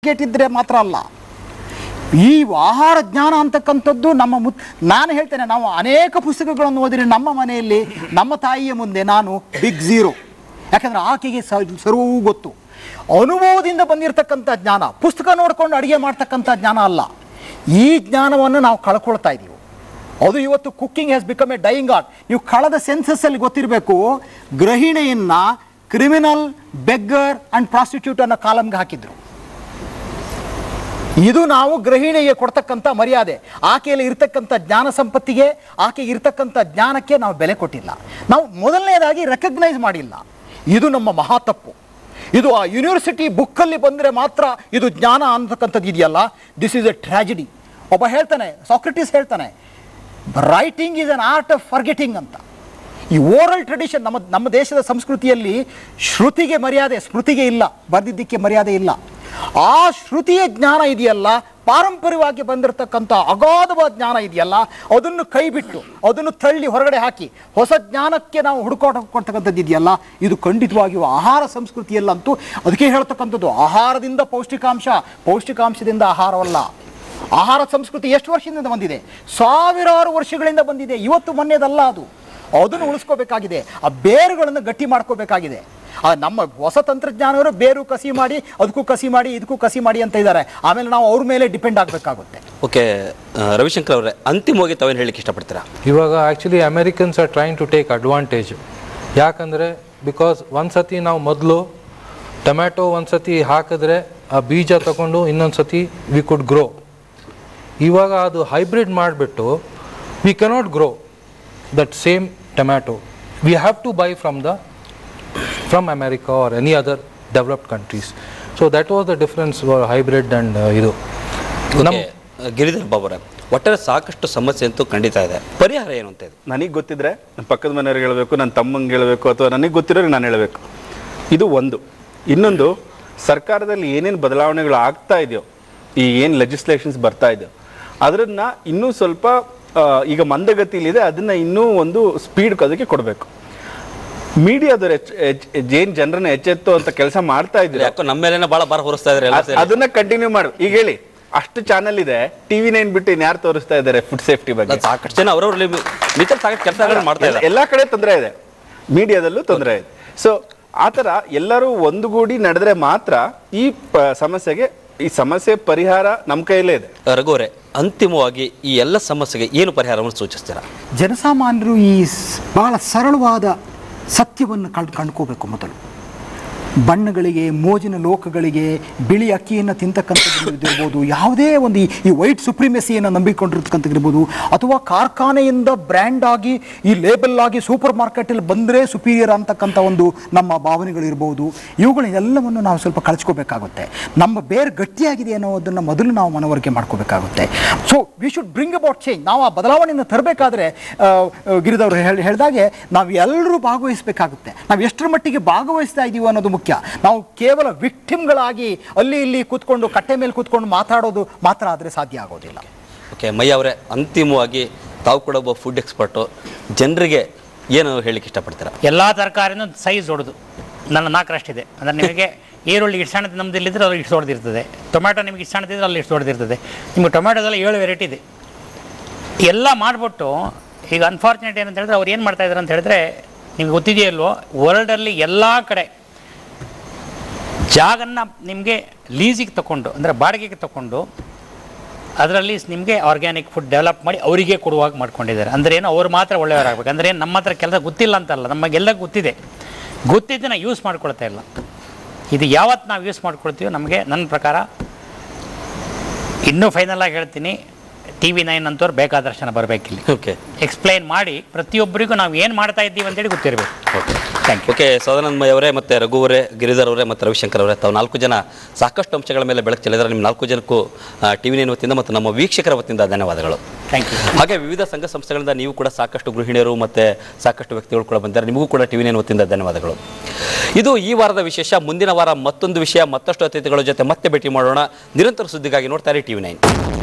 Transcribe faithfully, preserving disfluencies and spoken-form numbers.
Certificate ಇದ್ದರೆ ಮಾತ್ರ ಅಲ್ಲ, ಈ ಆಹಾರ ಜ್ಞಾನ ಅಂತಕ್ಕಂಥದ್ದು ನಮ್ಮ ಮುತ್ ನಾನು ಹೇಳ್ತೇನೆ, ನಾವು ಅನೇಕ ಪುಸ್ತಕಗಳನ್ನು ಓದಿರಿ ನಮ್ಮ ಮನೆಯಲ್ಲಿ ನಮ್ಮ ತಾಯಿಯ ಮುಂದೆ ನಾನು ಬಿಗ್ ಝೀರೋ. ಯಾಕಂದರೆ ಆಕೆಗೆ ಸರ್ವವೂ ಗೊತ್ತು. ಅನುಭವದಿಂದ ಬಂದಿರತಕ್ಕಂಥ ಜ್ಞಾನ, ಪುಸ್ತಕ ನೋಡಿಕೊಂಡು ಅಡುಗೆ ಮಾಡ್ತಕ್ಕಂಥ ಜ್ಞಾನ ಅಲ್ಲ. ಈ ಜ್ಞಾನವನ್ನು ನಾವು ಕಳ್ಕೊಳ್ತಾ ಇದ್ದೀವಿ. ಅದು ಇವತ್ತು cooking has become a dying art. ನೀವು ಕಳೆದ ಸೆನ್ಸಸ್ಸಲ್ಲಿ ಗೊತ್ತಿರಬೇಕು, ಗೃಹಿಣಿಯನ್ನು ಕ್ರಿಮಿನಲ್, ಬೆಗ್ಗರ್ ಆ್ಯಂಡ್ ಪ್ರಾಸ್ಟಿಟ್ಯೂಟ್ ಅನ್ನೋ ಕಾಲಮ್ಗೆ ಹಾಕಿದ್ರು. ಇದು ನಾವು ಗೃಹಿಣಿಗೆ ಕೊಡ್ತಕ್ಕಂಥ ಮರ್ಯಾದೆ. ಆಕೆಯಲ್ಲಿ ಇರ್ತಕ್ಕಂಥ ಜ್ಞಾನ ಸಂಪತ್ತಿಗೆ, ಆಕೆಗೆ ಇರ್ತಕ್ಕಂಥ ಜ್ಞಾನಕ್ಕೆ ನಾವು ಬೆಲೆ ಕೊಟ್ಟಿಲ್ಲ. ನಾವು ಮೊದಲನೇದಾಗಿ ರೆಕಗ್ನೈಸ್ ಮಾಡಿಲ್ಲ. ಇದು ನಮ್ಮ ಮಹಾ ತಪ್ಪು. ಇದು ಆ ಯೂನಿವರ್ಸಿಟಿ ಬುಕ್ಕಲ್ಲಿ ಬಂದರೆ ಮಾತ್ರ ಇದು ಜ್ಞಾನ ಅಂತಕ್ಕಂಥದ್ದು ಇದೆಯಲ್ಲ, ದಿಸ್ ಈಸ್ ಎ ಟ್ರ್ಯಾಜಿಡಿ. ಒಬ್ಬ ಹೇಳ್ತಾನೆ, ಸಾಕ್ರೆಟಿಸ್ ಹೇಳ್ತಾನೆ, writing is an art of forgetting ಅಂತ. ಈ ಓರಲ್ ಟ್ರೆಡಿಷನ್, ನಮ್ಮ ನಮ್ಮ ದೇಶದ ಸಂಸ್ಕೃತಿಯಲ್ಲಿ ಶ್ರುತಿಗೆ ಮರ್ಯಾದೆ, ಸ್ಮೃತಿಗೆ ಇಲ್ಲ, ಬರೆದಿದ್ದಕ್ಕೆ ಮರ್ಯಾದೆ ಇಲ್ಲ. ಆ ಶ್ರುತಿಯ ಜ್ಞಾನ ಇದೆಯಲ್ಲ, ಪಾರಂಪರ್ಯವಾಗಿ ಬಂದಿರತಕ್ಕಂಥ ಅಗಾಧವಾದ ಜ್ಞಾನ ಇದೆಯಲ್ಲ, ಅದನ್ನು ಕೈ ಬಿಟ್ಟು ಅದನ್ನು ತಳ್ಳಿ ಹೊರಗಡೆ ಹಾಕಿ ಹೊಸ ಜ್ಞಾನಕ್ಕೆ ನಾವು ಹುಡುಕಾಟ ಕೊಡ್ತಕ್ಕಂಥದ್ದು ಇದೆಯಲ್ಲ, ಇದು ಖಂಡಿತವಾಗಿಯೂ ಆಹಾರ ಸಂಸ್ಕೃತಿಯಲ್ಲಂತೂ ಅದಕ್ಕೆ ಹೇಳ್ತಕ್ಕಂಥದ್ದು ಆಹಾರದಿಂದ ಪೌಷ್ಟಿಕಾಂಶ, ಪೌಷ್ಟಿಕಾಂಶದಿಂದ ಆಹಾರವಲ್ಲ. ಆಹಾರ ಸಂಸ್ಕೃತಿ ಎಷ್ಟು ವರ್ಷದಿಂದ ಬಂದಿದೆ? ಸಾವಿರಾರು ವರ್ಷಗಳಿಂದ ಬಂದಿದೆ. ಇವತ್ತು ಮೊನ್ನೆದಲ್ಲ ಅದು. ಅದನ್ನು ಉಳಿಸ್ಕೋಬೇಕಾಗಿದೆ. ಆ ಬೇರುಗಳನ್ನು ಗಟ್ಟಿ ಮಾಡ್ಕೋಬೇಕಾಗಿದೆ. ಆ ನಮ್ಮ ಹೊಸ ತಂತ್ರಜ್ಞಾನವರು ಬೇರು ಕಸಿ ಮಾಡಿ, ಅದಕ್ಕೂ ಕಸಿ ಮಾಡಿ, ಇದಕ್ಕೂ ಕಸಿ ಮಾಡಿ ಅಂತ ಇದ್ದಾರೆ. ಆಮೇಲೆ ನಾವು ಅವ್ರ ಮೇಲೆ ಡಿಪೆಂಡ್ ಆಗಬೇಕಾಗುತ್ತೆ. ಓಕೆ ರವಿಶಂಕರ್ ಅವರೇ, ಅಂತಿಮವಾಗಿ ತಾವೇನು ಹೇಳಲಿಕ್ಕೆ ಇಷ್ಟಪಡ್ತೀರಾ? ಇವಾಗ actually Americans are trying to take advantage. ಯಾಕಂದರೆ ಬಿಕಾಸ್ ಒಂದು ಸತಿ ನಾವು ಮೊದಲು ಟೊಮ್ಯಾಟೊ ಒಂದು ಸತಿ ಹಾಕಿದ್ರೆ ಆ ಬೀಜ ತಗೊಂಡು ಇನ್ನೊಂದು ಸತಿ ವಿ ಕುಡ್ ಗ್ರೋ. ಇವಾಗ ಅದು ಹೈಬ್ರಿಡ್ ಮಾಡಿಬಿಟ್ಟು we cannot grow that same tomato. We have to buy from the from America or any other developed countries. So that was the difference hybrid and ಇದು. ನಮ್ಮ ಗಿರಿಧರ್ ಬಾಬುರೇ, ಒಟ್ಟಾರೆ ಸಾಕಷ್ಟು ಸಮಸ್ಯೆ ಅಂತೂ ಖಂಡಿತ ಇದೆ. ಪರಿಹಾರ ಏನು ಅಂತ ಇದೆ? ನನಗೆ ಗೊತ್ತಿದ್ರೆ ನನ್ನ ಪಕ್ಕದ ಮನೆಯವ್ರಿಗೆ ಹೇಳಬೇಕು, ನನ್ನ ತಮ್ಮಂಗೆ ಹೇಳಬೇಕು, ಅಥವಾ ನನಗೆ ಗೊತ್ತಿರೋರಿಗೆ ನಾನು ಹೇಳಬೇಕು. ಇದು ಒಂದು. ಇನ್ನೊಂದು, ಸರ್ಕಾರದಲ್ಲಿ ಏನೇನು ಬದಲಾವಣೆಗಳು ಆಗ್ತಾ ಇದೆಯೋ, ಈ ಏನು ಲೆಜಿಸ್ಲೇಷನ್ಸ್ ಬರ್ತಾ ಇದೆಯೋ ಅದನ್ನು ಇನ್ನೂ ಸ್ವಲ್ಪ ಈಗ ಮಂದಗತಿಯಲ್ಲಿದೆ, ಅದನ್ನು ಇನ್ನೂ ಒಂದು ಸ್ಪೀಡ್ ಅದಕ್ಕೆ ಕೊಡಬೇಕು. ಮೀಡಿಯಾದವ್ರು ಏನು ಜನರನ್ನ ಎಚ್ಚೆತ್ತು ಅಂತ ಕೆಲಸ ಮಾಡ್ತಾ ಇದ್ರೆ ಯಾಕೋ ನಮ್ಮ ಮೇಲೆ ಬಹಳ ಭಾರ ಹೊರಿಸ್ತಾ ಇದ್ದಾರೆ. ಅದನ್ನ ಕಂಟಿನ್ಯೂ ಮಾಡು. ಈಗ ಹೇಳಿ, ಅಷ್ಟು ಚಾನಲ್ ಇದೆ, ಟಿವಿ ನೈನ್ ಬಿಟ್ಟು ಇನ್ಯಾರು ತೋರಿಸ್ತಾ ಇದ್ದಾರೆ ಫುಡ್ ಸೇಫ್ಟಿ ಬಗ್ಗೆ? ಸಾಕಷ್ಟು ಜನ ಅವರವ್ರ ಸಾಕಷ್ಟು ಕೆಲಸಗಳು ಮಾಡ್ತಾ ಇದ್ದಾರೆ. ಎಲ್ಲಾ ಕಡೆ ತೊಂದರೆ ಇದೆ, ಮೀಡಿಯಾದಲ್ಲೂ ತೊಂದರೆ ಇದೆ. ಸೊ ಆ ಥರ ಎಲ್ಲರೂ ಒಂದುಗೂಡಿ ನಡೆದ್ರೆ ಮಾತ್ರ ಈ ಸಮಸ್ಯೆಗೆ ಈ ಸಮಸ್ಯೆ ಪರಿಹಾರ ನಮ್ಮ ಕೈಯಲ್ಲೇ ಇದೆ. ರಘುವರೇ, ಅಂತಿಮವಾಗಿ ಈ ಎಲ್ಲ ಸಮಸ್ಯೆಗೆ ಏನು ಪರಿಹಾರವನ್ನು ಸೂಚಿಸ್ತೀರಾ? ಜನಸಾಮಾನ್ಯರು ಈ ಬಹಳ ಸರಳವಾದ ಸತ್ಯವನ್ನು ಕಂಡು ಕಂಡ್ಕೋಬೇಕು. ಮೊದಲು ಬಣ್ಣಗಳಿಗೆ, ಮೋಜಿನ ಲೋಕಗಳಿಗೆ, ಬಿಳಿ ಅಕ್ಕಿಯನ್ನು ತಿಂತಕ್ಕಂಥದ್ದಿರ್ಬೋದು, ಯಾವುದೇ ಒಂದು ಈ ವೈಟ್ ಸುಪ್ರಿಮೆಸಿಯನ್ನು ನಂಬಿಕೊಂಡಿರ್ತಕ್ಕಂಥದ್ದಿರ್ಬೋದು, ಅಥವಾ ಕಾರ್ಖಾನೆಯಿಂದ ಬ್ರ್ಯಾಂಡ್ ಆಗಿ ಈ ಲೇಬಲ್ ಆಗಿ ಸೂಪರ್ ಮಾರ್ಕೆಟಲ್ಲಿ ಬಂದರೆ ಸುಪೀರಿಯರ್ ಅಂತಕ್ಕಂಥ ಒಂದು ನಮ್ಮ ಭಾವನೆಗಳಿರ್ಬೋದು, ಇವುಗಳನ್ನೆಲ್ಲವನ್ನು ನಾವು ಸ್ವಲ್ಪ ಕಳಿಸ್ಕೋಬೇಕಾಗುತ್ತೆ. ನಮ್ಮ ಬೇರೆ ಗಟ್ಟಿಯಾಗಿದೆ ಅನ್ನೋದನ್ನು ಮೊದಲು ನಾವು ಮನವರಿಕೆ ಮಾಡ್ಕೋಬೇಕಾಗುತ್ತೆ. So we should bring about change. ನಾವು ಆ ಬದಲಾವಣೆಯನ್ನು ತರಬೇಕಾದ್ರೆ ಗಿರಿದವರು ಹೇಳಿ ಹೇಳಿದಾಗೆ ನಾವು ಎಲ್ಲರೂ ಭಾಗವಹಿಸಬೇಕಾಗುತ್ತೆ. ನಾವು ಎಷ್ಟರ ಮಟ್ಟಿಗೆ ಭಾಗವಹಿಸ್ತಾ ಇದ್ದೀವಿ ಅನ್ನೋದು ಮುಖ್ಯ. ನಾವು ಕೇವಲ ವಿಕ್ಟಿಮ್ಗಳಾಗಿ ಅಲ್ಲಿ ಇಲ್ಲಿ ಕೂತ್ಕೊಂಡು ಕಟ್ಟೆ ಮೇಲೆ ಕೂತ್ಕೊಂಡು ಮಾತಾಡೋದು ಮಾತ್ರ ಆದರೆ ಸಾಧ್ಯ ಆಗೋದಿಲ್ಲ. ಓಕೆ ಮಯ್ಯ ಅವರೇ, ಅಂತಿಮವಾಗಿ ತಾವು ಕೂಡ ಒಬ್ಬ ಫುಡ್ ಎಕ್ಸ್ಪರ್ಟು, ಜನರಿಗೆ ಏನು ಹೇಳಲಿಕ್ಕೆ ಇಷ್ಟಪಡ್ತೀರಾ? ಎಲ್ಲ ತರಕಾರಿನೂ ಸೈಜ್ ಹೊಡೆದು ನನ್ನ ನಾಲ್ಕರಷ್ಟಿದೆ. ಅಂದರೆ ನಿಮಗೆ ಈರುಳ್ಳಿ ಇಷ್ಟು ಸಣ್ಣದು ನಮ್ದು ಇಲ್ಲಿದ್ದರೆ ಅಲ್ಲಿ ಇಷ್ಟು ದೊಡ್ಡದಿರ್ತದೆ, ಟೊಮ್ಯಾಟೊ ನಿಮಗೆ ಇಷ್ಟು ಸಣ್ಣದಿದ್ರೆ ಅಲ್ಲಿ ಇಷ್ಟು ದೊಡ್ಡದಿರ್ತದೆ. ನಿಮಗೆ ಟೊಮ್ಯಾಟೊದೆಲ್ಲ ಏಳು ವೆರೈಟಿ ಇದೆ. ಎಲ್ಲ ಮಾಡಿಬಿಟ್ಟು ಈಗ ಅನ್ಫಾರ್ಚುನೇಟ್ ಏನಂತ ಹೇಳಿದ್ರೆ ಅವ್ರು ಏನು ಮಾಡ್ತಾಯಿದ್ದಾರೆ ಅಂತ ಹೇಳಿದ್ರೆ, ನಿಮ್ಗೆ ಗೊತ್ತಿದೆಯಲ್ವೋ, ವರ್ಲ್ಡಲ್ಲಿ ಎಲ್ಲ ಕಡೆ ಜಾಗನ್ನು ನಿಮಗೆ ಲೀಸಿಗೆ ತಗೊಂಡು, ಅಂದರೆ ಬಾಡಿಗೆಗೆ ತಗೊಂಡು ಅದರಲ್ಲಿ ನಿಮಗೆ ಆರ್ಗ್ಯಾನಿಕ್ ಫುಡ್ ಡೆವಲಪ್ ಮಾಡಿ ಅವರಿಗೆ ಕೊಡುವಾಗ ಮಾಡ್ಕೊಂಡಿದ್ದಾರೆ. ಅಂದರೆ ಏನು, ಅವ್ರು ಮಾತ್ರ ಒಳ್ಳೆಯವರಾಗಬೇಕು. ಅಂದರೆ ಏನು, ನಮ್ಮ ಹತ್ರ ಕೆಲಸ ಗೊತ್ತಿಲ್ಲ ಅಂತಲ್ಲ, ನಮಗೆಲ್ಲ ಗೊತ್ತಿದೆ. ಗೊತ್ತಿದ್ದನ್ನು ಯೂಸ್ ಮಾಡ್ಕೊಳ್ತಾ ಇಲ್ಲ. ಇದು ಯಾವತ್ತು ನಾವು ಯೂಸ್ ಮಾಡ್ಕೊಳ್ತೀವೋ ನಮಗೆ, ನನ್ನ ಪ್ರಕಾರ ಇನ್ನೂ ಫೈನಲ್ ಆಗಿ ಹೇಳ್ತೀನಿ, ಟಿ ವಿ ನೈನ್ ಅಂತವ್ರು ಬೇಕಾದಷ್ಟು ಜನ ಬರಬೇಕಿಲ್ಲ. ಓಕೆ, ಎಕ್ಸ್ಪ್ಲೈನ್ ಮಾಡಿ ಪ್ರತಿಯೊಬ್ಬರಿಗೂ ನಾವು ಏನು ಮಾಡ್ತಾ ಇದ್ದೀವಿ ಅಂತೇಳಿ ಗೊತ್ತಿರಬೇಕು. Okay, thank you. Okay, Sadanandamayya ಅವರೇ, ಮತ್ತು ರಘು ಅವರೇ, ಗಿರಿಧರ್ ಅವರೇ ಮತ್ತು ರವಿಶಂಕರ್ ಅವರೇ, ತಾವು ನಾಲ್ಕು ಜನ ಸಾಕಷ್ಟು ಅಂಶಗಳ ಮೇಲೆ ಬೆಳಕು ಚೆಲ್ಲಿದ್ದಾರೆ. ನಿಮ್ಮ ನಾಲ್ಕು ಜನಕ್ಕೂ ಟಿ ವಿ ನೈನ್ ವತಿಯಿಂದ ಮತ್ತು ನಮ್ಮ ವೀಕ್ಷಕರ ವತಿಯಿಂದ ಧನ್ಯವಾದಗಳು. Thank you. ಹಾಗೆ ವಿವಿಧ ಸಂಘ ಸಂಸ್ಥೆಗಳಿಂದ ನೀವು ಕೂಡ ಸಾಕಷ್ಟು ಗೃಹಿಣಿಯರು ಮತ್ತು ಸಾಕಷ್ಟು ವ್ಯಕ್ತಿಗಳು ಕೂಡ ಬಂದಿದ್ದಾರೆ. ನಿಮಗೂ ಕೂಡ ಟಿ ವಿ ನೈನ್ ವತಿಯಿಂದ ಧನ್ಯವಾದಗಳು. ಇದು ಈ ವಾರದ ವಿಶೇಷ. ಮುಂದಿನ ವಾರ ಮತ್ತೊಂದು ವಿಷಯ, ಮತ್ತಷ್ಟು ಅತಿಥಿಗಳ ಜೊತೆ ಮತ್ತೆ ಭೇಟಿ ಮಾಡೋಣ. ನಿರಂತರ ಸುದ್ದಿಗಾಗಿ ನೋಡ್ತಾರೆ ಟಿ ವಿ ನೈನ್.